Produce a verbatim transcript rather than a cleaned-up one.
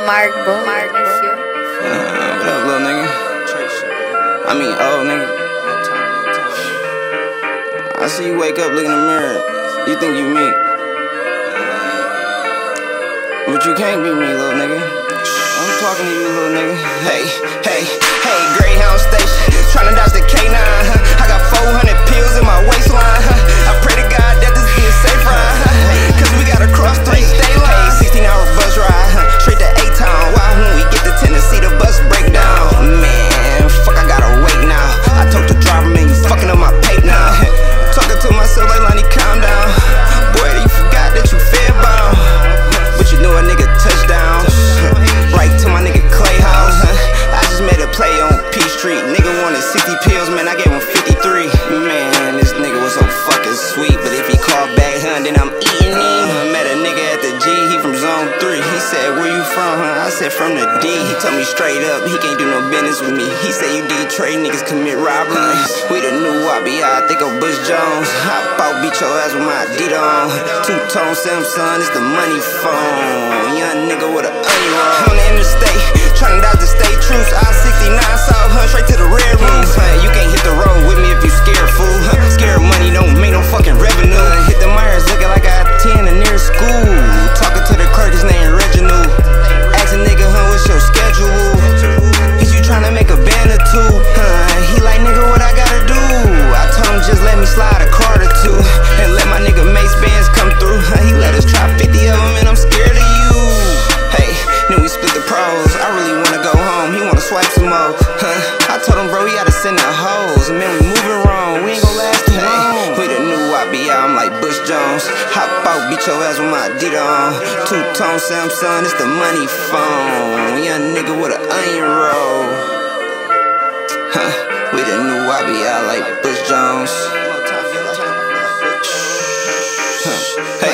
Mark Boom, Mark and shit. Uh, what up, little nigga? I mean, old nigga. I see you wake up, look in the mirror. You think you me? But you can't be me, little nigga. I'm talking to you, little nigga. Hey, hey, hey, Greyhound Station. Tryna dodge the K nine, huh? I got four hundred pills in my waistline, huh? I pray to God that this be a safe ride, huh? Cause we gotta cross three state lines. sixteen hour bus ride, huh? Straight to A-Town. Why when we get to Tennessee, the bus break down? Man, fuck, I gotta wait now. I told the driver, man, you fucking up my pay now. Talking to myself like, Lonnie, calm down. Boy, you forgot that you fair bound. But you know a nigga touchdown. Right to my nigga Clay House, huh? I just made a play on P Street. Nigga wanted sixty pills, man, I gave him fifty-three. Man, this nigga was so fucking sweet. But if he called back, huh, then I'm eating him. Met a nigga at the G, he from zone three. He said, where you from, huh? I said, from the D. He told me straight up, he can't do no business with me. He said, you Detroit niggas commit robberies. We the new Y B I, think of Bush Jones. Hop out, beat your ass with my Adidas on. Two-tone Samsung, it's the money phone. Young nigga with a onion roll. On the interstate, tryna dodge the state troops. I sixty-nine South, huh, straight to the red room. You can't hit the road with me if you scared, fool. Huh? Scared money don't make no fucking revenue. Hit the Myers looking like I had ten in near school. Talking to the clerk, his name Reginald. Ask a nigga, huh, what's your schedule? Is you tryna make a band or two? Huh? He like, nigga, what I gotta do? I told him just let me slide a card or two and let my nigga Mace Bands come through. Huh? He let us try fifty of them and I'm scared of you. Hey, then we split the pros. I really wanna go home, he wanna swipe some more. Huh? I told him, bro, he gotta send the hoes. And man, we moving wrong, we ain't gon' last too long. We the new Y B I, I'm like Bush Jones. Hop out, beat your ass with my Adidas on. Two-tone Samsung, it's the money phone. Young nigga with an onion roll. Huh? We the new Y B I like Bush Jones. Huh. Hey.